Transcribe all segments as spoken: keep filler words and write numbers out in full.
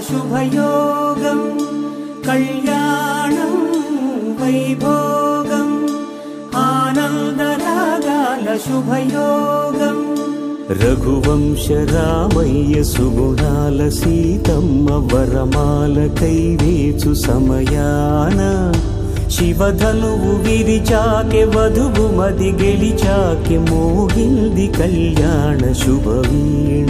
శుభయోగం కళ్యాణం వైభోగం ఆనందరాగాల శుభయోగం రఘువంశ రామయ్య సుగుణాల సీతమ్మ వరమాల కైవేచు సమయాన శివధనువు విరిచాకె వధువు మది గెలిచాకె మోగింది కళ్యాణ శుభవీణ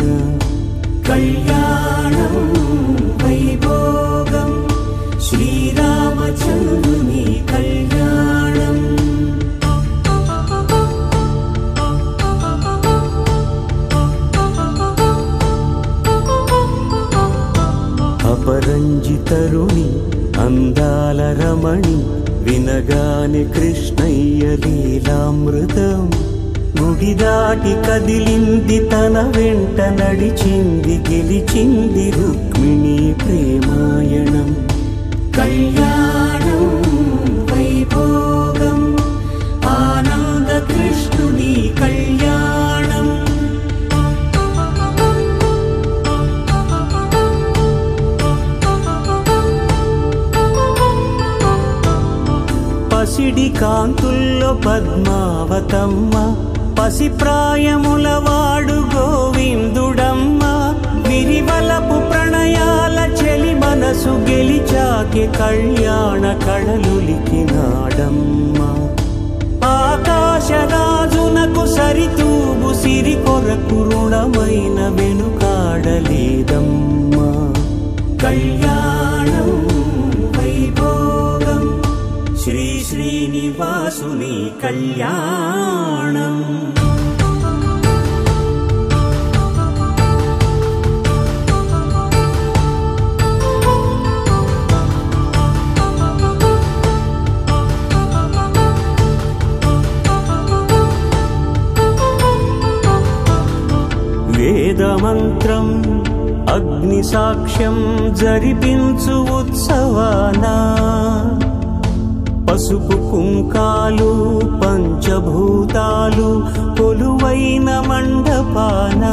కళ్యాణం వైభోగం శ్రీరామచంద్రుని కళ్యాణం అపరంజి తరుణి అందాల రమణి వినగాని కృష్ణయ్య లీలామృతం గుడి దాటి కదిలింది తన వెంట నడిచింది గెలిచింది రుక్మిణి ప్రేమాయణం కళ్యాణం వైభోగం ఆనంద కృష్ణుని కళ్యాణం పసిడి కాంతుల్లో పద్మావతమ్మ పసి ప్రాయముల వాడు గోవిందుడమ్మ విరివలపు ప్రణయాల చెలి మనసు గెలిచాకె కళ్యాణ కళలులికినాడమ్మ ఆకాశరాజునకు సరితూబు సిరి కొరకు రుణమైన వెనుకాడలేదమ్మ కళ్యాణం వైభోగం శ్రీ శ్రీనివాసుని కళ్యాణం వేదమంత్రం అగ్ని సాక్ష్యం జరిపించు ఉత్సవానా పసుపు కుంకాలు పంచభూతాలు కొలువైన మండపాన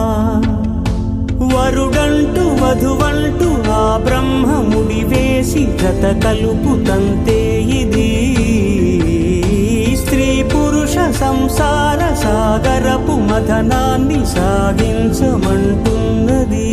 వరుడంటూ వధువంటూ ఆ బ్రహ్మముడి వేసి జత కలుపు తంతే ఇది స్త్రీ పురుష సంసార సాగరపు మథనాన్ని సాగించమంటున్నది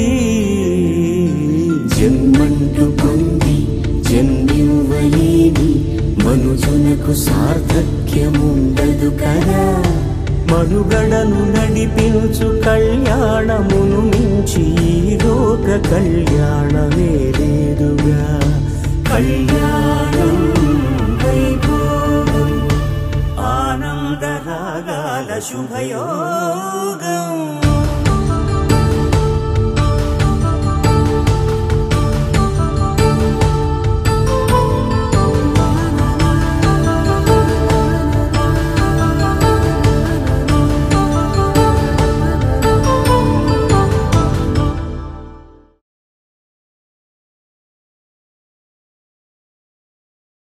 జన్మంటూ పొంది జన్మివ్వలేని మనుజునకు సార్థక్యముండదు కదా మనుగడను నడిపించు కళ్యాణమును మించి లోక కళ్యాణమే లేదుగా కళ్యాణం వైభోగం ఆనందరాగాల శుభయోగం